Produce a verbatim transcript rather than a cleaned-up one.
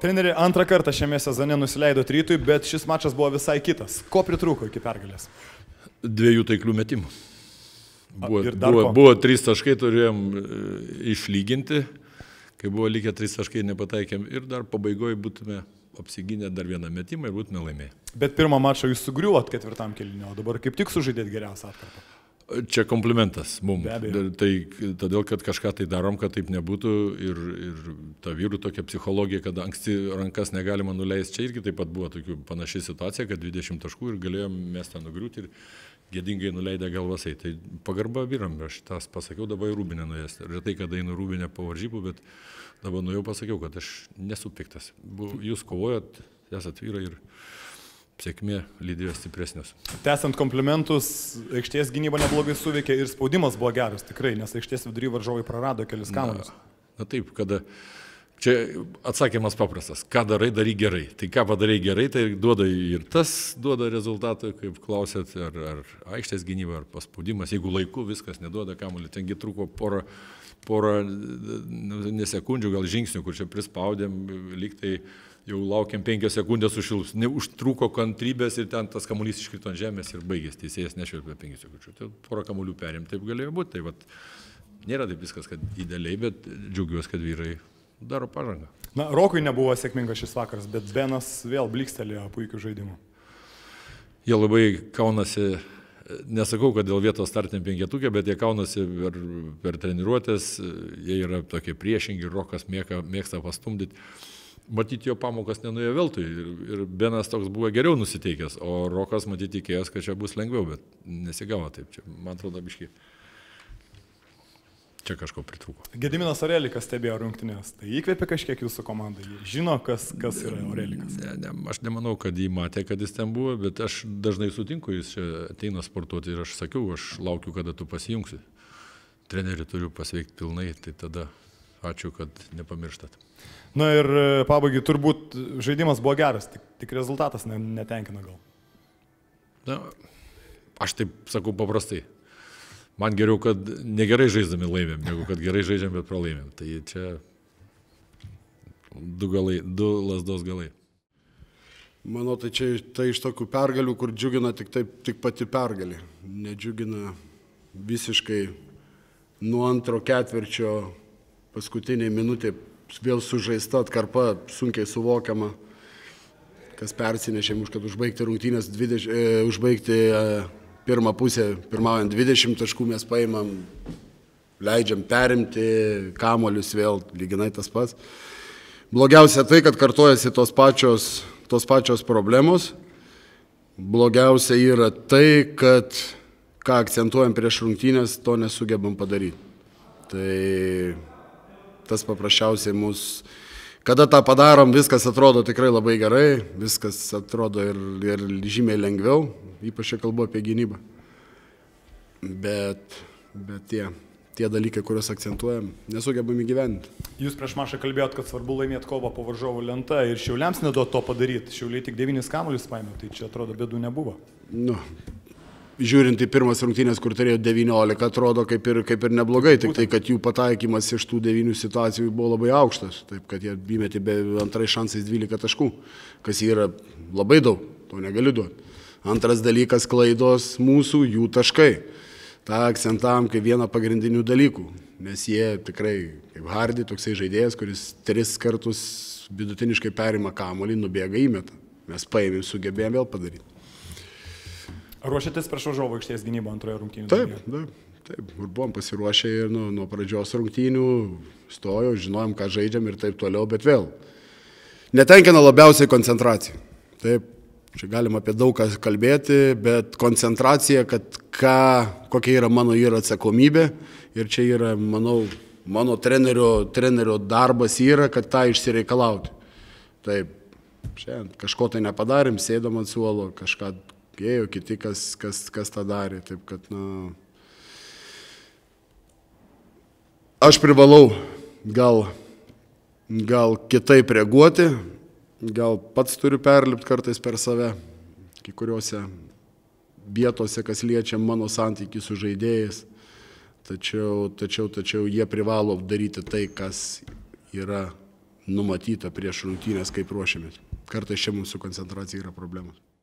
Treneri, antrą kartą šiame sezone nusileido Rytui, bet šis mačas buvo visai kitas. Ko pritrūko iki pergalės? Dviejų taiklių metimų. Buvo, A, buvo, buvo trys taškai, turėjom išlyginti, kai buvo likę trys taškai nepataikėm ir dar pabaigoje būtume apsiginę dar vieną metimą ir būtume laimėję. Bet pirmą mačą jūs sugriuvot ketvirtam kėliniu, o dabar kaip tik sužaidėt geriausią atkarpą. Čia komplimentas mums. Tai todėl, kad kažką tai darom, kad taip nebūtų ir, ir ta vyrų tokia psichologija, kad anksti rankas negalima nuleisti. Čia irgi taip pat buvo tokių panaši situacija, kad dvidešimt taškų ir galėjom mes ten nugriūti ir gėdingai nuleidę galvasai. Tai pagarba vyram, aš tas pasakiau, dabar į Rūbinę nuėjęs. Retai, kad einu Rūbinę po varžybų, bet dabar nuėjau pasakiau, kad aš nesu piktas. Jūs kovojat, esat vyrai ir sėkmė lydėjo stipresnius. Tęsiant komplimentus, aikštės gynyba neblogai suveikė ir spaudimas buvo geras, tikrai, nes aikštės vidury varžovai prarado kelis kamuolius. Na, na taip, kada čia atsakymas paprastas, ką darai, darai gerai. Tai ką padarai gerai, tai duoda ir tas duoda rezultatą, kaip klausėt, ar, ar aikštės gynyba, ar paspaudimas. Jeigu laiku viskas neduoda kamuolį, tengi trūko porą, porą nesekundžių, gal žingsnių, kur čia prispaudėm, lyg tai jau laukiam penkias sekundės užšilus. Neužtruko kantrybės ir ten tas kamuolys iškrito ant žemės ir baigės. Teisėjas nešvilpė penkias sekundžių. Tai porą kamuolių perėm, taip galėjo būti. Tai vat, nėra taip viskas, kad idealiai, bet džiaugiuosi, kad vyrai daro pažangą. Na, Rokui nebuvo sėkmingas šis vakaras, bet Benas vėl blikstelėjo puikių žaidimų. Jie labai kaunasi, nesakau, kad dėl vietos startiniam penketukė, bet jie kaunasi per, per treniruotės, jie yra tokie priešingi, Rokas mėgsta, mėgsta pastumdyti. Matyti jo pamokas nenuėjo veltui ir Benas toks buvo geriau nusiteikęs, o Rokas matyti tikėjęs, kad čia bus lengviau, bet nesigavo taip. Čia, man atrodo, biškai čia kažko pritrūko. Gediminas Orelikas stebėjo rungtynes, tai įkvėpė kažkiek jūsų komandai, jie žino, kas, kas yra Orelikas. Ne, ne, aš nemanau, kad jį matė, kad jis ten buvo, bet aš dažnai sutinku, jis čia ateina sportuoti ir aš sakiau, aš laukiu, kada tu pasijungsi. Trenerį turiu pasveikti pilnai, tai tada ačiū, kad nepamirštat. Na ir pabaigai, turbūt žaidimas buvo geras, tik, tik rezultatas netenkina gal. Na, aš taip sakau paprastai. Man geriau, kad negerai žaisdami laimėm, negu kad gerai žaidžiam, bet pralaimėm. Tai čia du galai, du lasdos galai. Manau, tai čia tai iš tokių pergalių, kur džiugina tik, taip, tik pati pergalė. Nedžiugina visiškai nuo antro ketvirčio paskutinė minutė vėl sužaista atkarpa, sunkiai suvokiama, kas persinešėm už kad užbaigti rungtynės, dvidešimt, e, užbaigti e, pirmą pusę, pirmaujant dvidešimt taškų mes paimam, leidžiam perimti, kamuolius vėl lyginai tas pats. Blogiausia tai, kad kartojasi tos pačios, tos pačios problemos. Blogiausia yra tai, kad ką akcentuojam prieš rungtynės, to nesugebam padaryti. Tai tas paprasčiausiai mus, kada tą padarom, viskas atrodo tikrai labai gerai, viskas atrodo ir, ir žymiai lengviau, ypač čia kalbu apie gynybą. Bet, bet tie, tie dalykai, kuriuos akcentuojam, nesugebam įgyvendinti. Jūs prieš mačą kalbėjot, kad svarbu laimėti kovą po varžovų lenta ir Šiauliams neduot to padaryti. Šiauliai tik devynis kamuolius paėmė, tai čia atrodo bėdų nebuvo. Nu, žiūrint į pirmas rungtynės, kur turėjo devyniolika, atrodo kaip ir, kaip ir neblogai, tik tai, kad jų pataikymas iš tų devynių situacijų buvo labai aukštas, taip kad jie įmetė be antrais šansais dvylika taškų, kas yra labai daug, to negali duoti. Antras dalykas - klaidos mūsų, jų taškai. Ta akcentavom kaip vieną pagrindinių dalykų, nes jie tikrai, kaip Hardy, toksai žaidėjas, kuris tris kartus vidutiniškai perima kamuolį, nubėga įmeta. Mes paėmėm, sugebėjom vėl padaryti. Ruošiatės prieš varžovų aikštės gynybą antroje rungtynių? Taip, taip, taip. Ir buvom pasiruošę ir nuo, nuo pradžios rungtynių, stojau, žinojom, ką žaidžiam ir taip toliau, bet vėl. Netenkina labiausiai koncentracija. Taip, čia galima apie daug ką kalbėti, bet koncentracija, kad ką, kokia yra mano yra atsakomybė ir čia yra, manau, mano trenerio, trenerio darbas yra, kad tą išsireikalauti. Taip, šiandien kažko tai nepadarėm, sėdam ant suolo, kažką ėjo, kiti, kas, kas, kas tą darė. Taip, kad, na, aš privalau gal, gal kitaip reaguoti, gal pats turiu perlipti kartais per save, kai kuriuose vietose, kas liečia mano santykį su žaidėjais. Tačiau, tačiau, tačiau jie privalo daryti tai, kas yra numatyta prieš rungtynės, kaip ruošiamės. Kartais čia mūsų koncentracija yra problemos.